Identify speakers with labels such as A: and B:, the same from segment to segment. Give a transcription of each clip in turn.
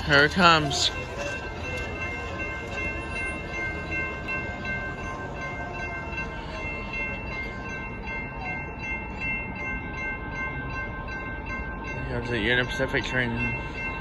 A: Here it comes. Here comes the Union Pacific train.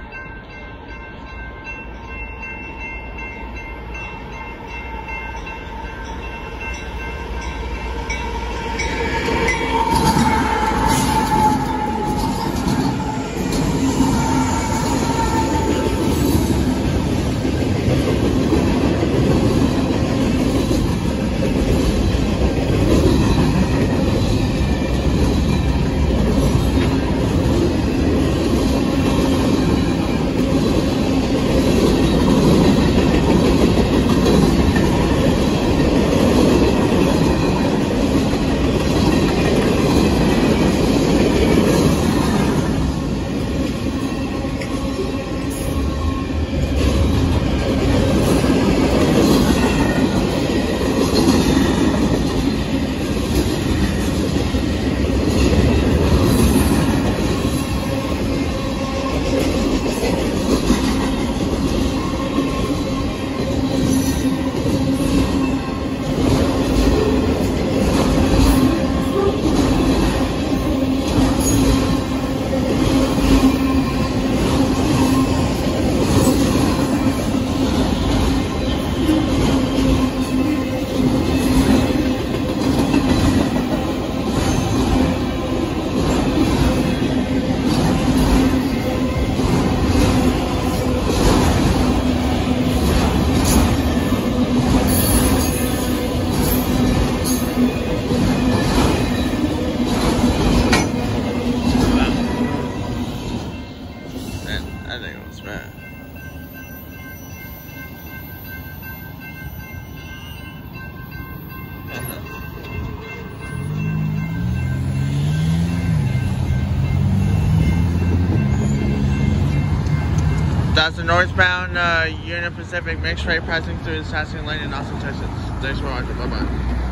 A: I think it was bad. That's the northbound Union Pacific mixed rate passing through the stassney lane in Austin, Texas. Thanks for watching. Bye bye.